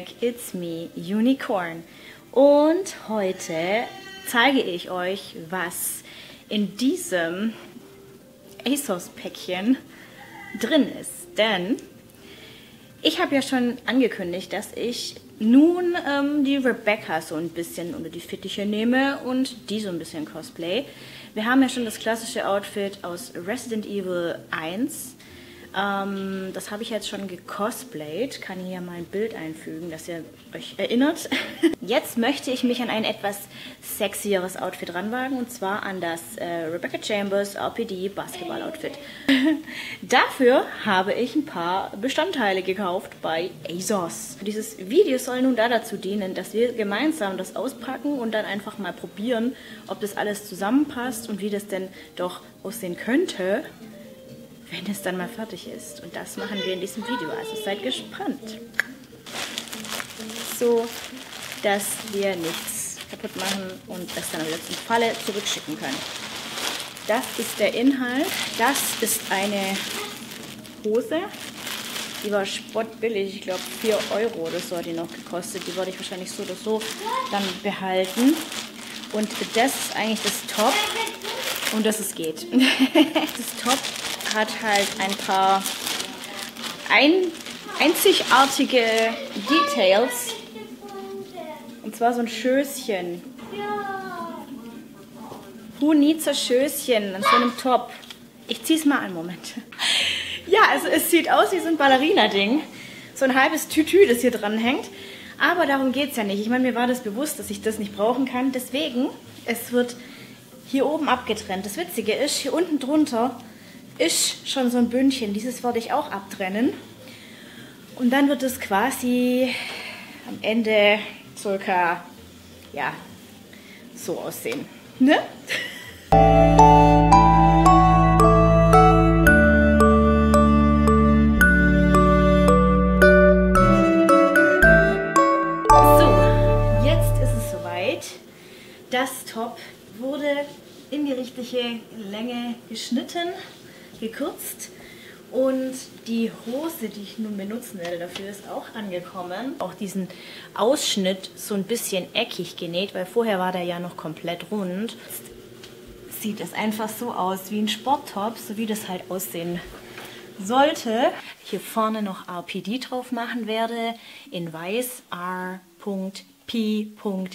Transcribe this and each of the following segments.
it's me, Unicorn. Und heute zeige ich euch, was in diesem ASOS-Päckchen drin ist. Denn ich habe ja schon angekündigt, dass ich nun die Rebecca so ein bisschen unter die Fittiche nehme und die so ein bisschen Cosplay. Wir haben ja schon das klassische Outfit aus Resident Evil 1. Das habe ich jetzt schon gecosplayt. Kann hier mal ein Bild einfügen, dass ihr euch erinnert. Jetzt möchte ich mich an ein etwas sexieres Outfit ranwagen, und zwar an das Rebecca Chambers RPD Basketball-Outfit. Dafür habe ich ein paar Bestandteile gekauft bei ASOS. Dieses Video soll nun dazu dienen, dass wir gemeinsam das auspacken und dann einfach mal probieren, ob das alles zusammenpasst und wie das denn doch aussehen könnte, wenn es dann mal fertig ist. Und das machen wir in diesem Video, also seid gespannt. So, dass wir nichts kaputt machen und das dann wieder zum Falle zurückschicken können. Das ist der Inhalt. Das ist eine Hose. Die war spottbillig, ich glaube 4 € oder so hat die noch gekostet. Die werde ich wahrscheinlich so oder so dann behalten. Und das ist eigentlich das Top, um das es geht. Das Top hat halt ein paar einzigartige Details. Und zwar so ein Schößchen. Who needs a Schößchen an so einem Top? Ich zieh's mal an, Moment. Ja, also es sieht aus wie so ein Ballerina-Ding. So ein halbes Tütü, das hier dran hängt. Aber darum geht's ja nicht. Ich meine, mir war das bewusst, dass ich das nicht brauchen kann. Deswegen, es wird hier oben abgetrennt. Das Witzige ist, hier unten drunter ist schon so ein Bündchen. Dieses werde ich auch abtrennen. Und dann wird es quasi am Ende circa, ja, so aussehen. Ne? So, jetzt ist es soweit. Das Top wurde in die richtige Länge geschnitten, gekürzt, und die Hose, die ich nun benutzen werde dafür, ist auch angekommen. Auch diesen Ausschnitt so ein bisschen eckig genäht, weil vorher war der ja noch komplett rund. Jetzt sieht es einfach so aus wie ein Sporttop, so wie das halt aussehen sollte. Hier vorne noch RPD drauf machen werde, in weiß, R.P.D.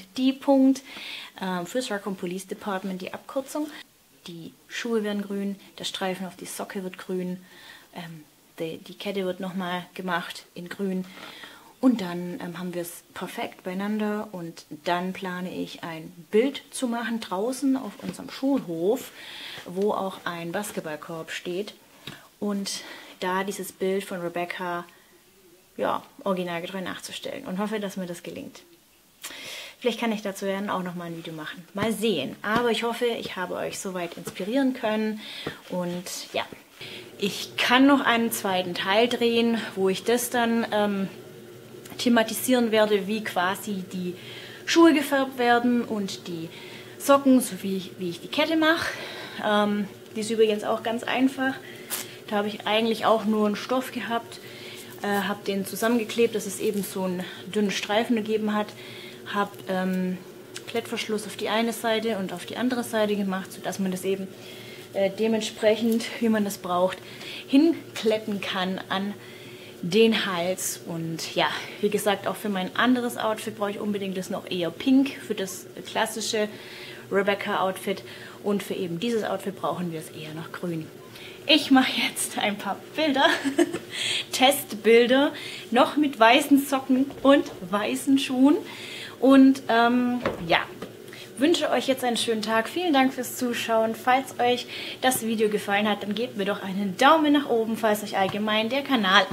Fürs Raccoon Police Department die Abkürzung. Die Schuhe werden grün, der Streifen auf die Socke wird grün, die Kette wird nochmal gemacht in grün. Und dann haben wir es perfekt beieinander, und dann plane ich ein Bild zu machen draußen auf unserem Schulhof, wo auch ein Basketballkorb steht, und da dieses Bild von Rebecca, ja, originalgetreu nachzustellen, und hoffe, dass mir das gelingt. Vielleicht kann ich dazu dann auch noch mal ein Video machen. Mal sehen. Aber ich hoffe, ich habe euch soweit inspirieren können. Und ja, ich kann noch einen zweiten Teil drehen, wo ich das dann thematisieren werde, wie quasi die Schuhe gefärbt werden und die Socken, so wie ich die Kette mache. Die ist übrigens auch ganz einfach. Da habe ich eigentlich auch nur einen Stoff gehabt, habe den zusammengeklebt, dass es eben so einen dünnen Streifen gegeben hat. Habe Klettverschluss auf die eine Seite und auf die andere Seite gemacht, sodass man das eben dementsprechend, wie man das braucht, hinkletten kann an den Hals. Und ja, wie gesagt, auch für mein anderes Outfit brauche ich unbedingt das noch eher pink, für das klassische Rebecca-Outfit, und für eben dieses Outfit brauchen wir es eher noch grün. Ich mache jetzt ein paar Bilder, Testbilder, noch mit weißen Socken und weißen Schuhen. Und ja, wünsche euch jetzt einen schönen Tag. Vielen Dank fürs Zuschauen. Falls euch das Video gefallen hat, dann gebt mir doch einen Daumen nach oben, falls euch allgemein der Kanal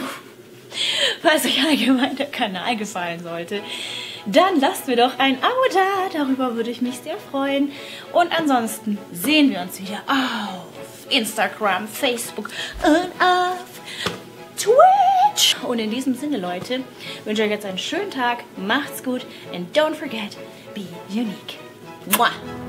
gefallen sollte. Dann lasst mir doch ein Abo da, darüber würde ich mich sehr freuen. Und ansonsten sehen wir uns wieder auf Instagram, Facebook und auf Twitch. Und in diesem Sinne, Leute, wünsche ich euch jetzt einen schönen Tag, macht's gut, and don't forget, be unique. Mwah.